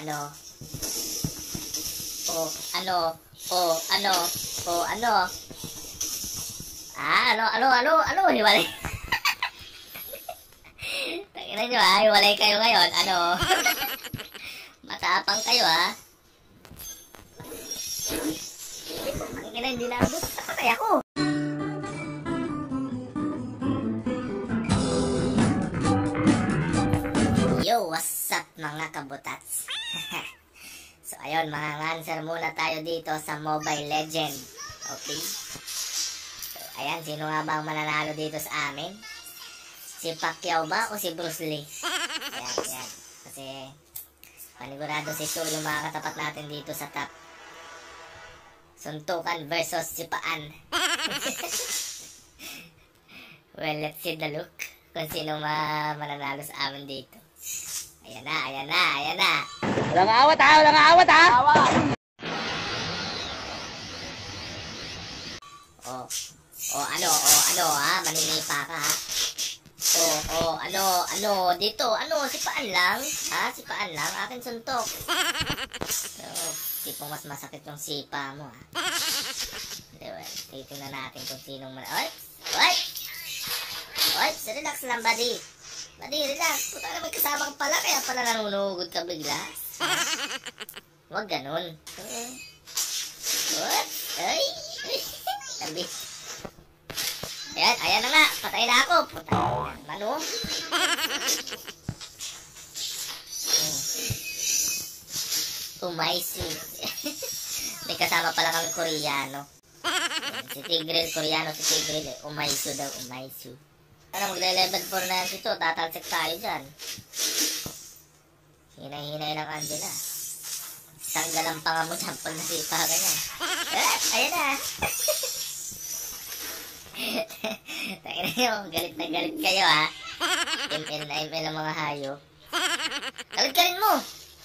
Ano? Oh, ano? Oh, ano? Oh, ano? Ano? Hiwalay. Tingnan nyo hiwalay kayo ngayon. Ano? Matapang kayo Tingnan, hindi naabot. Patay ako. Yo, what's up mga kabutats? So ayun, mga answer muna tayo dito sa Mobile Legend. Okay? So ayan, sino nga ba ang mananalo dito sa amin? Si Pacquiao ba o si Bruce Lee? Ayan. Kasi panigurado si Su yung mga katapat natin dito sa top. Suntukan versus si Paan. Well, let's see the look kung sino mananalo sa amin dito. Ayan na. Walang awat ha! Ano maninipa ka ha? Dito, si Paan lang? Ha? Si Paan lang? Akin suntok. Tipong mas masakit yung sipa mo ha? Well, titingnan natin kung sinong relax lang buddy. Buddy, relax. Puta na may kasama ka pala, kaya pala nanunugod ka bigla. Huwag ganun. What? Ay! Tabi. Ayan na nga. Patay na ako. Puta. Mano? Umaysu. May kasama pala kami Koreano. Si Tigreal, Koreano si Tigreal. Umaysu daw, Umaysu. Ano, magle-level 4 na yan dito. Tatalsik tayo dyan. Hinay-hinay lang Angela. Tanggal ang panga mo dyan pag nasipa ka niya. Ayan na. Tangin nyo, galit na galit kayo ha. ML na ML ang mga hayop. Galit-galit mo.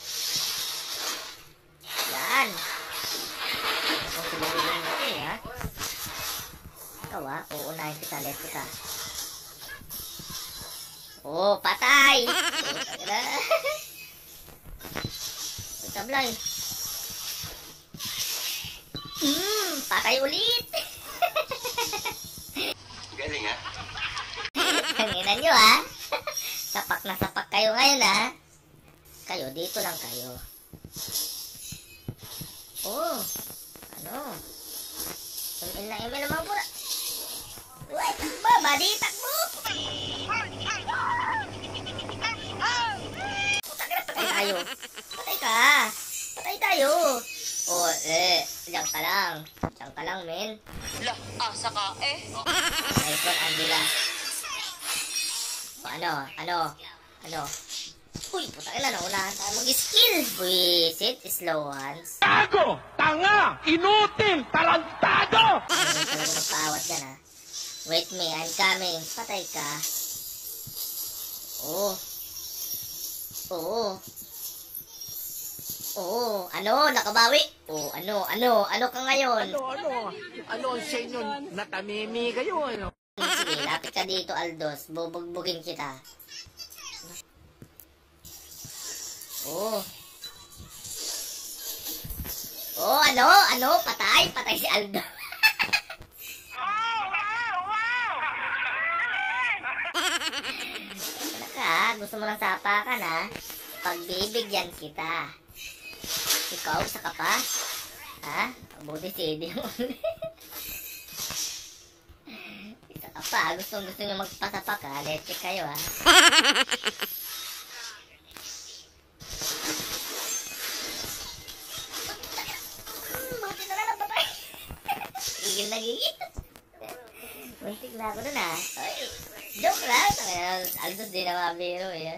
Yan. Kung sumulong mo ha. Ikaw uunahin kita, let kita. Oh, patay! Sablay. Patay ulit! Galing ha? Tanginan nyo ha? Sapak na sapak kayo ngayon ha? Kayo, dito lang kayo. Oh, ano? ML ang mga pura. Uy, takbo! Badi, takbo! Patay tayo. Diyan ka lang, men. Asa ka Nice one, Angela. Ano? Uy, putang ina, naunahan tayo mag-skill. Buisit, slow hands. Tago! Tanga! Inutil! Tarantado! Ano talaga magpaawat dyan ha? Wait me, I'm coming. Patay ka. Nakabawi. Ano ka ngayon? Ano ang sa inyo? Natamimi kayo, ano? Sige, lapit ka dito, Aldos. Bubugbugin kita. Patay si Aldo. Gusto mo lang sapakan ha? Pagbibigyan kita. Ikaw, saka pa? Ha? Buti CD mo. Isa ka pa. Gusto nyo magpasapak ha? Let's check kayo ha? Buti na lang napatay. Gigil na gigil. Muntik na ako dun ha? Joke lang. Aldos din na mabiro eh.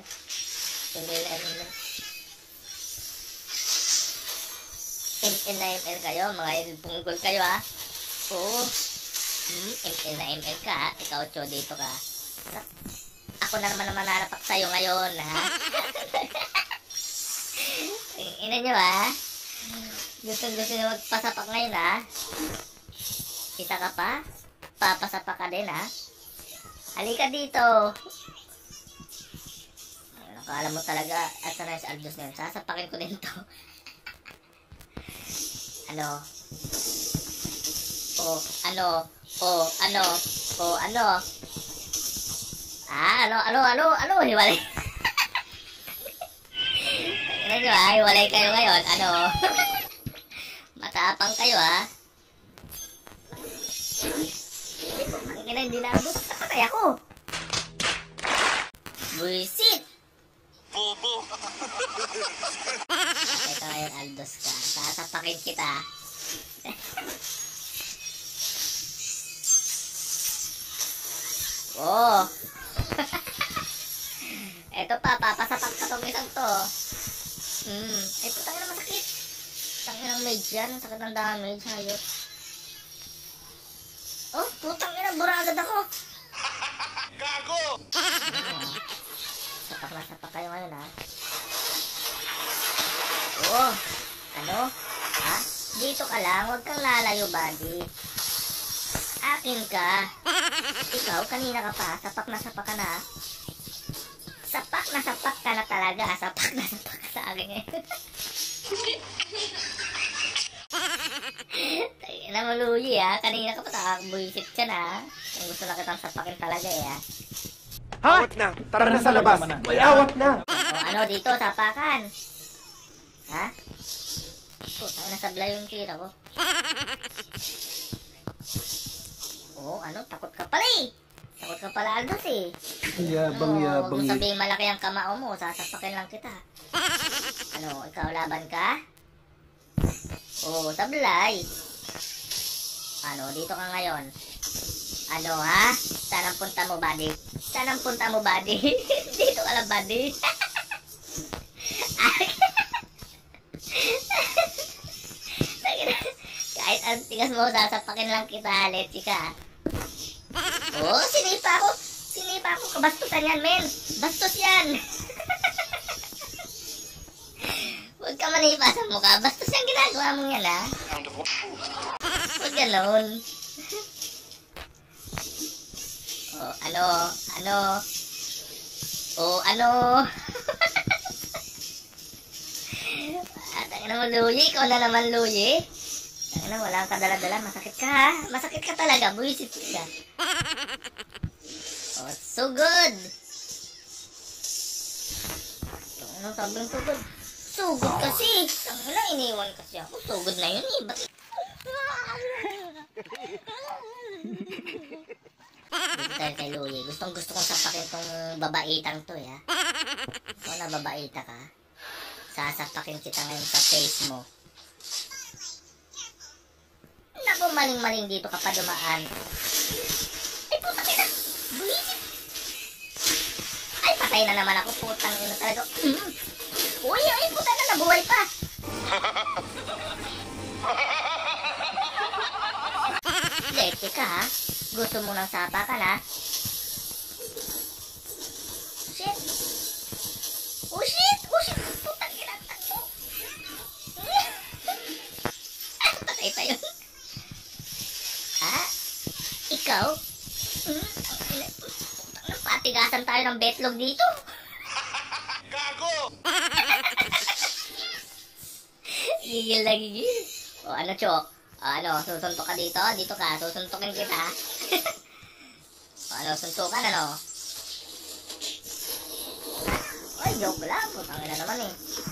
ML kayo, mga punggol kayo ha. ML na ML ka ha. Ikaw, Cho, dito ka. Ako na naman mananapak sa'yo ngayon ha. Ina nyo ha. Gusto nyo magpasapak ngayon ha. Isa ka pa? Papasapak ka din ha. Halika dito. Akala mo talaga, at sana si Aldos na yun. Sasapakin ko din to. Ano? Ano? Hiwalay. Tingnan nyo hiwalay kayo ngayon. Ano? Matapang kayo Hindi na abot. Patay ako. Buisit. Bobo! Patay ka ngayon, Aldos ka. Sasapakin kita. Oh. Eto pa, papasapak ka tong isang to. Ito tayo na masakit. Tangin ng mage yan. Sakit ng damage. Hayop. Oh, putang ina. Bura agad ako. Gago! Sapak na sapak kayo ngayon Oh. Ano? Dito ka lang. Huwag kang lalayo, buddy. Akin ka. Ikaw, kanina ka pa. Sapak na sapak ka na. Sapak na sapak ka na talaga. Sapak na sapak ka sa akin ngayon. Tayo na maluyi Kanina ka pa nakakabuisit ka na. Kung gusto na kitang sapakin talaga Awat na. Tara na sa labas. May awat na. ano dito, sapakan. Tayo na sablay yung tira ko. Takot ka pala Takot ka pala, Aldos Yabang Huwag mo sabihin malaki ang kamao mo, sasapakin lang kita. Ikaw laban ka? Sablay. Dito ka ngayon. Saan ang punta mo, buddy? Saan ang punta mo, buddy? Dito ka lang, buddy. Kahit ang tigas mo, sasapakin lang kita, let's ka. Sinipa ko. Kabastusan yan, men. Bastos yan. Huwag ka manipa sa mukha. Bastos yung ginagawa mong yan, Huwag ganon. Tangin naman, Luyi. Ikaw na naman, Luyi. Wala kang kadala-dala. Masakit ka, Masakit ka talaga. Buisit ka. So good. Sabi ng so good. So good kasi. Iniwan kasi ako. So good na yun Dito tayo kay Luyi. Gusto kong sapakin tong babaitang to Kung nababaita ka, sasapakin kita ngayon sa face mo. Naku, maling-maling dito ka pa dumaan. Ay, putang ina. Buisit. Ay, patay na naman ako. Putang ina talaga. Uy, putang na, nabuhay pa. Lete ka, Gusto mo ng sapakan, Shit. Oh, shit. Putang ina. Patay pa yun. Ikaw? Patigasan tayo ng betlog dito. Gago! Gigil na gigil. Chok? Susuntok ka dito? Dito ka, susuntokin kita. Suntukan, Ay, joke lang. Putang ina naman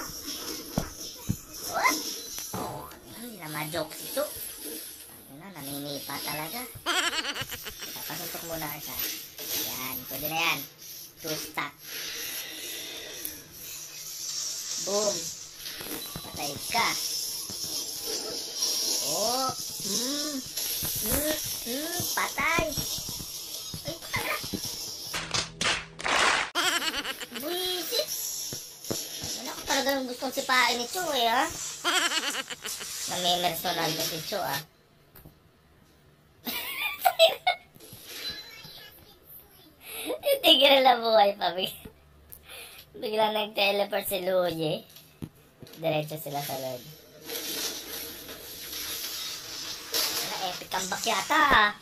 What? Hindi na ma-joke si Chok. Naninipa talaga. Pasuntok muna isa. Yan, pwede na yan. 2 stack. Boom. Patay ka. Patay. Ay, patay. Buisit. Ako talagang gustong sipain ni Cho Namimersonal na si Cho Tigil na buhay pa. Biglang nag-teleport si Luyi. Diretso sila sa Lord. Epic comeback yata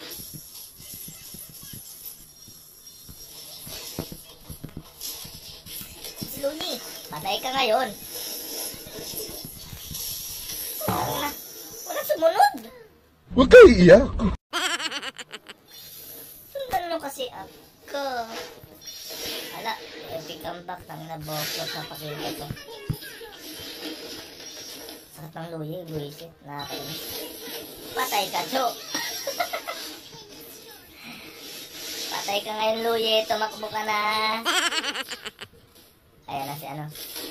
Si Luyi. Patay ka ngayon. Wala sumunod. Huwag kayo iiyak. Sundan mo kasi ako. Ala, epic comeback. Tangina boklot na pakita ko. Sakit ng luyi, buwisit. Nakakainis. Patay ka, Cho. Patay ka ngayon, luyi. Tumakbo ka na. Ayan na si ano.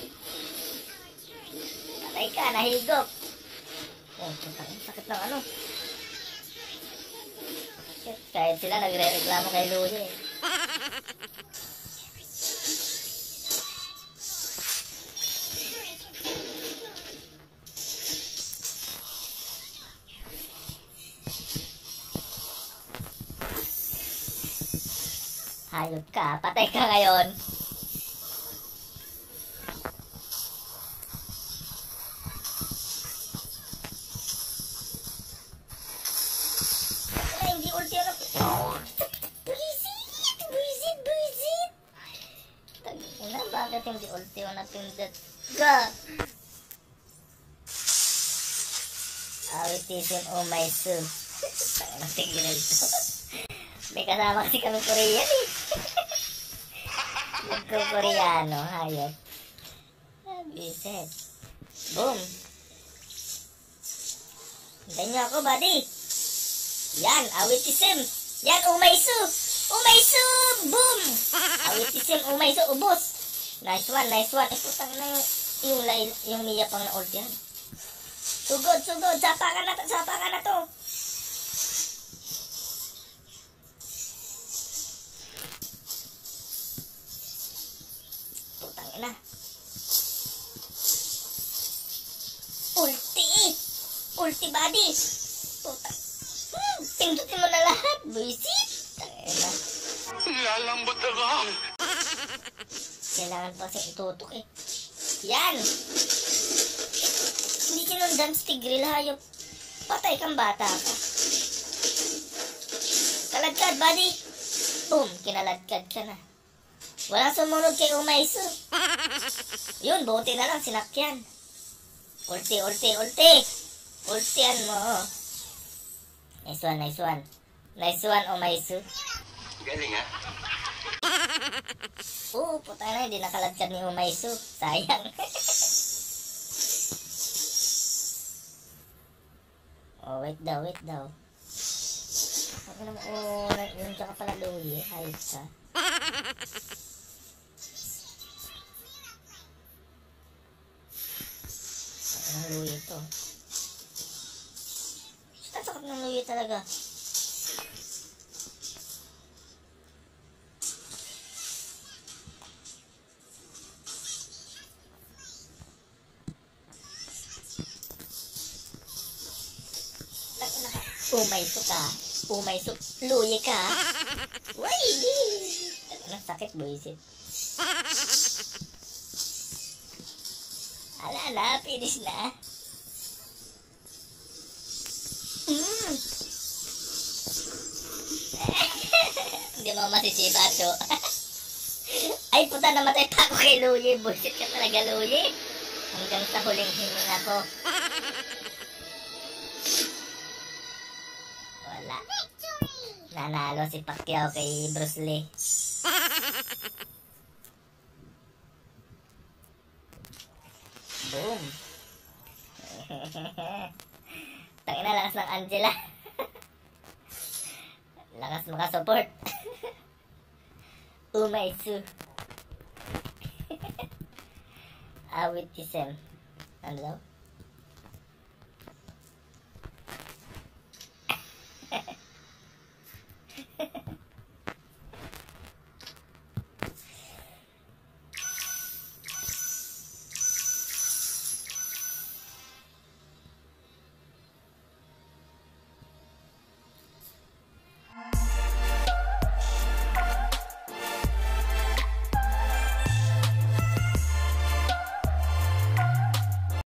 Patay ka, nahigop. Oh, sakit ng ano. Shit, kahit sila nagre-reklamo kay luyi. Hayop ka, patay ka ngayon. Ay, hindi ulti ako. Buisit. Tagina, bakit hindi ulti ako napindot? God! Awitisin, oh my soul. Tangina, tigil ito. May kasama kasi kami Korean eh. Nagko-Koreano, hayop. Biset. Boom. Hintayin niyo ako, buddy. Yan, awitisim. Yan, umaysu. Boom. Awitisim, umaysu, ubos. Nice one. Putang na yung Mia pang na-ult yan. Sugod. Sapa ka na to. Na. Ulti body. Puta. Pindutin mo na lahat, buisit. Tangina. Lalambot ako. Kailangan pa kasi itutok eh. Yan. Hindi sinundan sa tigril, hayop. Patay kang bata ka. Kaladkad, buddy. Boom, kinaladkad ka na. Walang sumunod kay Umaysu. Yun, buti na lang sinakyan. Ulti. Ultian mo. Nice one, Umaysu. Galing ha? Putay na, hindi nakaladkad ni Umaysu. Sayang. Oh, wait daw. Yun ka pala luwi. Ayos ka. Ang luwi ito. Sakit ng luwi talaga. Umaysu. Luwi ka. Way! Ang sakit, buisit. Ala, finish na. Hindi mo masisipa, Cho. Ay, puta, namatay pa ako kay Luyi. Bullshit ka talaga, Luyi. Hanggang sa huling hininga ko. Wala. Nanalo si Pacquiao kay Bruce Lee. Boom. Tangina, lakas ng Angela. Lakas makasupport. Umaysu. Awit isem. Ano daw?